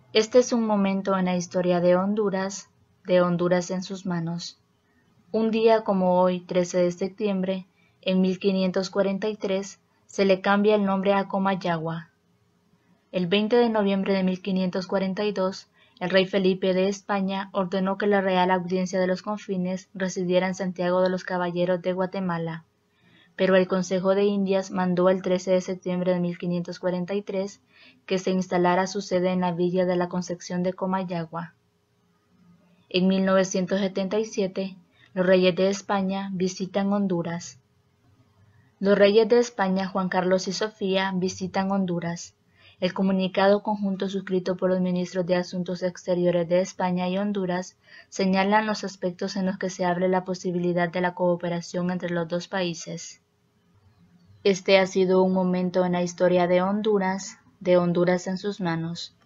Este es un momento en la historia de Honduras en sus manos. Un día como hoy, 13 de septiembre, en 1543, se le cambia el nombre a Comayagua. El 20 de noviembre de 1542, el rey Felipe de España ordenó que la Real Audiencia de los Confines residiera en Santiago de los Caballeros de Guatemala, pero el Consejo de Indias mandó el 13 de septiembre de 1543 que se instalara su sede en la villa de la Concepción de Comayagua. En 1977, los reyes de España visitan Honduras. Los reyes de España, Juan Carlos y Sofía, visitan Honduras. El comunicado conjunto suscrito por los ministros de Asuntos Exteriores de España y Honduras señalan los aspectos en los que se abre la posibilidad de la cooperación entre los dos países. Este ha sido un momento en la historia de Honduras en sus manos.